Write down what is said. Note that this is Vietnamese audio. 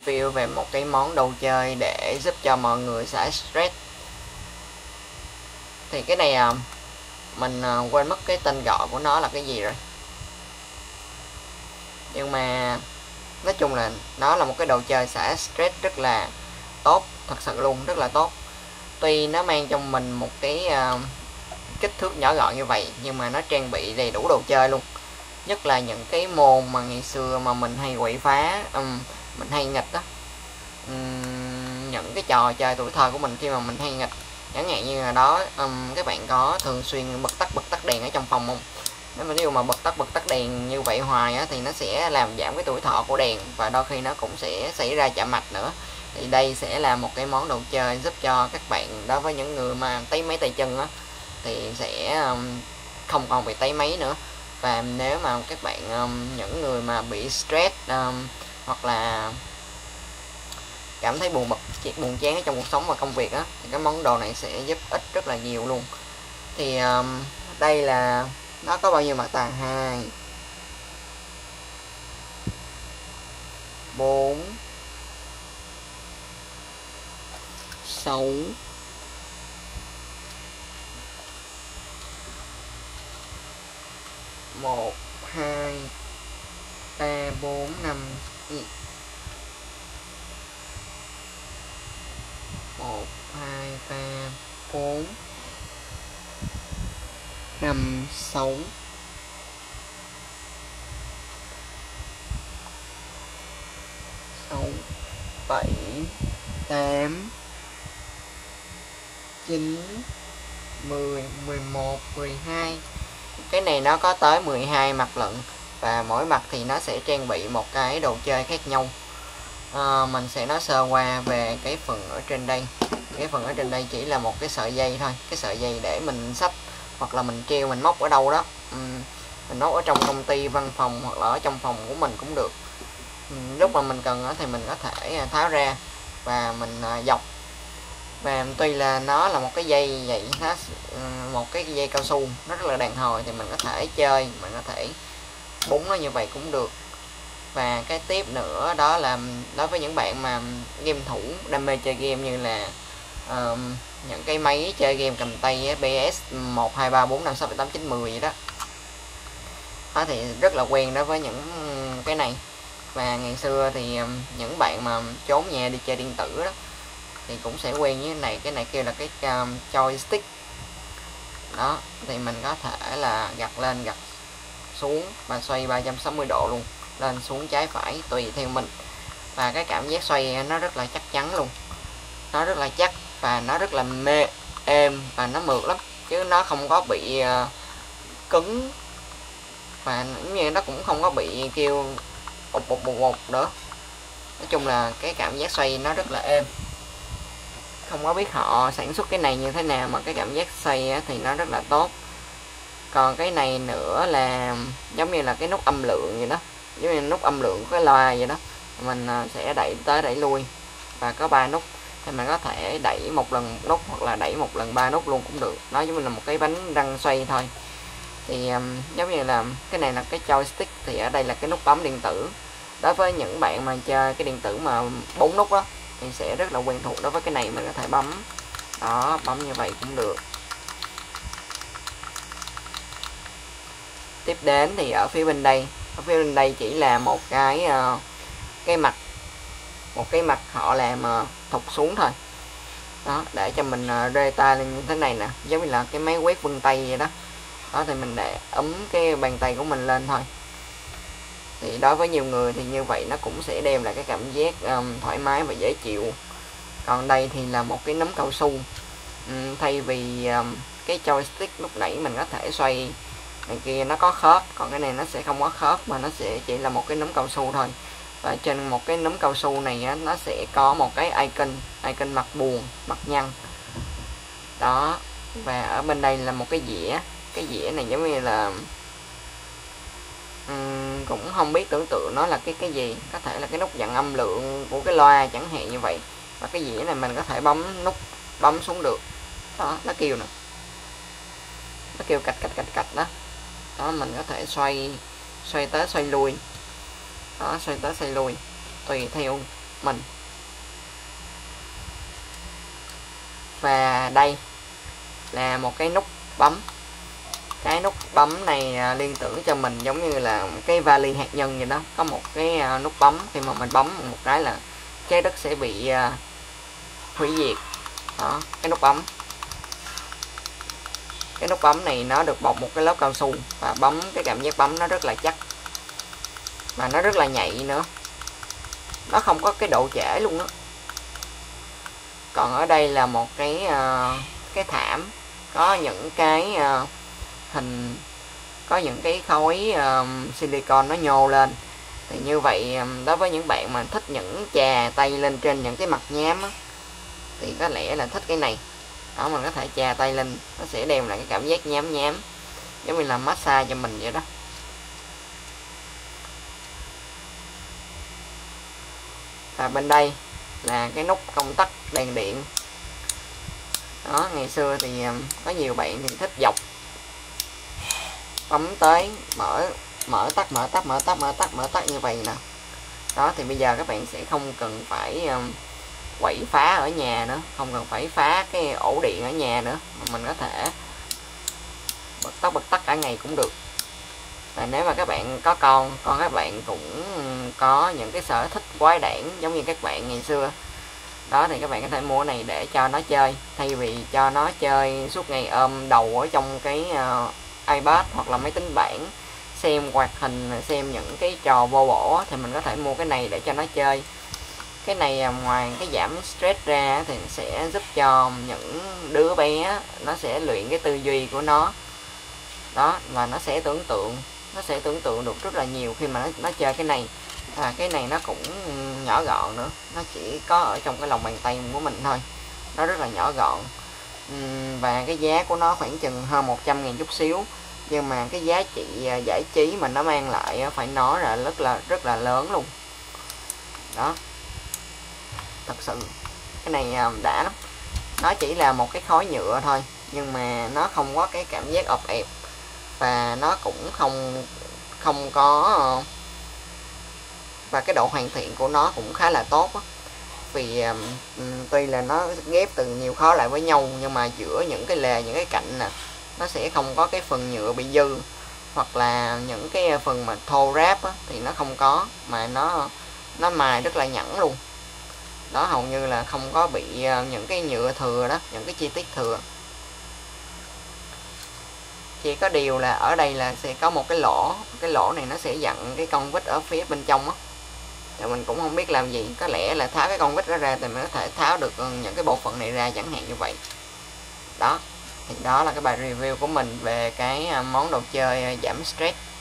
review về một cái món đồ chơi để giúp cho mọi người xả stress. Thì cái này mình quên mất cái tên gọi của nó là cái gì rồi, nhưng mà nói chung là nó là một cái đồ chơi xả stress rất là tốt, thật sự luôn, rất là tốt. Tuy nó mang trong mình một cái kích thước nhỏ gọn như vậy, nhưng mà nó trang bị đầy đủ đồ chơi luôn. Nhất là những cái môn mà ngày xưa mà mình hay quậy phá, mình hay nghịch đó, những cái trò chơi tuổi thơ của mình khi mà mình hay nghịch, chẳng hạn như là đó, các bạn có thường xuyên bật tắt đèn ở trong phòng không? Nếu mà bật tắt đèn như vậy hoài á, thì nó sẽ làm giảm cái tuổi thọ của đèn, và đôi khi nó cũng sẽ xảy ra chạm mạch nữa. Thì đây sẽ là một cái món đồ chơi giúp cho các bạn, đối với những người mà táy máy tay chân á, thì sẽ không còn bị táy máy nữa. Và nếu mà các bạn những người mà bị stress hoặc là cảm thấy buồn chán ở trong cuộc sống và công việc á, thì cái món đồ này sẽ giúp ích rất là nhiều luôn. Thì đây là nó có bao nhiêu mặt tàng? 2 4 6 1 2 3 4 5 1 2 3 4 5 6 7 8 9 10 11 12. Cái này nó có tới 12 mặt lận, và mỗi mặt thì nó sẽ trang bị một cái đồ chơi khác nhau. Mình sẽ nói sơ qua về cái phần ở trên đây. Cái phần ở trên đây chỉ là một cái sợi dây thôi, cái sợi dây để mình xách hoặc là mình treo, mình móc ở đâu đó, mình móc ở trong công ty, văn phòng hoặc là ở trong phòng của mình cũng được. Lúc mà mình cần thì mình có thể tháo ra và mình dọc. Và tuy là nó là một cái dây vậy, nó một cái dây cao su, nó rất là đàn hồi, thì mình có thể chơi, mình có thể búng nó như vậy cũng được. Và cái tiếp nữa đó là đối với những bạn mà game thủ, đam mê chơi game, như là những cái máy chơi game cầm tay PS 1 2 3 4 5 6 7 8 9 10 vậy đó, thì rất là quen đối với những cái này. Và ngày xưa thì những bạn mà trốn nhà đi chơi điện tử đó thì cũng sẽ quen với cái này kêu là cái joystick đó. Thì mình có thể là gặt lên gặt xuống và xoay 360 độ luôn, lên xuống trái phải tùy theo mình. Và cái cảm giác xoay nó rất là chắc chắn luôn, nó rất là chắc và nó rất là êm và nó mượt lắm, chứ nó không có bị cứng, và cũng như nó cũng không có bị kêu bột nữa. Nói chung là cái cảm giác xoay nó rất là êm. Không có biết họ sản xuất cái này như thế nào mà cái cảm giác xoay thì nó rất là tốt. Còn cái này nữa là giống như là cái nút âm lượng vậy đó, giống như nút âm lượng của cái loa vậy đó. Mình sẽ đẩy tới đẩy lui và có 3 nút, thì mình có thể đẩy một lần nút hoặc là đẩy một lần 3 nút luôn cũng được. Nó giống như là một cái bánh răng xoay thôi. Thì giống như là cái này là cái joystick, thì ở đây là cái nút bấm điện tử. Đối với những bạn mà chơi cái điện tử mà 4 nút đó thì sẽ rất là quen thuộc. Đối với cái này mình có thể bấm đó, bấm như vậy cũng được. Tiếp đến thì ở phía bên đây chỉ là một cái mặt họ làm thụt xuống thôi đó, để cho mình rê tay lên như thế này nè, giống như là cái máy quét vân tay vậy đó. Thì mình để ấm cái bàn tay của mình lên thôi. Thì đối với nhiều người thì như vậy nó cũng sẽ đem lại cái cảm giác thoải mái và dễ chịu. Còn đây thì là một cái nấm cao su. Thay vì cái joystick lúc nãy mình có thể xoay này kia nó có khớp, còn cái này nó sẽ không có khớp, mà nó sẽ chỉ là một cái nấm cao su thôi. Và trên một cái nấm cao su này nó sẽ có một cái icon mặt buồn, mặt nhăn đó. Và ở bên đây là một cái dĩa. Cái dĩa này giống như là cũng không biết tưởng tượng nó là cái gì, có thể là cái nút dặn âm lượng của cái loa chẳng hạn như vậy. Và cái dĩa này mình có thể bấm xuống được đó, nó kêu nè, nó kêu cạch đó. Mình có thể xoay tới xoay lui đó, xoay tới xoay lui tùy theo mình. Và đây là một cái nút bấm. Cái nút bấm này liên tưởng cho mình giống như là cái vali hạt nhân vậy đó, có một cái nút bấm, khi mà mình bấm một cái là trái đất sẽ bị hủy diệt. Đó, cái nút bấm. Cái nút bấm này nó được bọc một cái lớp cao su, và bấm cái cảm giác bấm nó rất là chắc và nó rất là nhạy nữa, nó không có cái độ trễ luôn đó. Còn ở đây là một cái thảm có những cái hình, có những cái khối silicon nó nhô lên. Thì như vậy đối với những bạn mà thích những chà tay lên trên những cái mặt nhám á, thì có lẽ là thích cái này. Đó, mình có thể chà tay lên, nó sẽ đem lại cái cảm giác nhám nhám, giống như là massage cho mình vậy đó. Và bên đây là cái nút công tắc đèn điện. Đó, ngày xưa thì có nhiều bạn thì thích dọc, bấm tới mở tắt như vậy nè. Đó, thì bây giờ các bạn sẽ không cần phải quậy phá ở nhà nữa, không cần phải phá cái ổ điện ở nhà nữa, mà mình có thể bật tắt cả ngày cũng được. Và nếu mà các bạn có con các bạn cũng có những cái sở thích quái đản giống như các bạn ngày xưa đó, thì các bạn có thể mua này để cho nó chơi, thay vì cho nó chơi suốt ngày ôm đầu ở trong cái iPad hoặc là máy tính bảng, xem hoạt hình, xem những cái trò vô bổ, thì mình có thể mua cái này để cho nó chơi. Cái này ngoài cái giảm stress ra thì sẽ giúp cho những đứa bé nó sẽ luyện cái tư duy của nó đó, và nó sẽ tưởng tượng được rất là nhiều khi mà nó chơi cái này. Cái này nó cũng nhỏ gọn nữa, nó chỉ có ở trong cái lòng bàn tay của mình thôi, nó rất là nhỏ gọn. Và cái giá của nó khoảng chừng hơn 100.000 chút xíu, nhưng mà cái giá trị giải trí mà nó mang lại phải nói là rất là lớn luôn đó. Thật sự cái này đã lắm. Nó chỉ là một cái khối nhựa thôi, nhưng mà nó không có cái cảm giác ọp ẹp, và nó cũng không có, và cái độ hoàn thiện của nó cũng khá là tốt đó. Vì tuy là nó ghép từ nhiều khối lại với nhau, nhưng mà giữa những cái lề, những cái cạnh nè, nó sẽ không có cái phần nhựa bị dư, hoặc là những cái phần mà thô ráp á, thì nó không có, mà nó mài rất là nhẵn luôn đó, hầu như là không có bị những cái nhựa thừa đó, những cái chi tiết thừa. Chỉ có điều là ở đây là sẽ có một cái lỗ này nó sẽ dặn cái con vít ở phía bên trong á, thì mình cũng không biết làm gì, có lẽ là tháo cái con vít đó ra thì mình có thể tháo được những cái bộ phận này ra, chẳng hạn như vậy đó. Thì đó là cái bài review của mình về cái món đồ chơi giảm stress.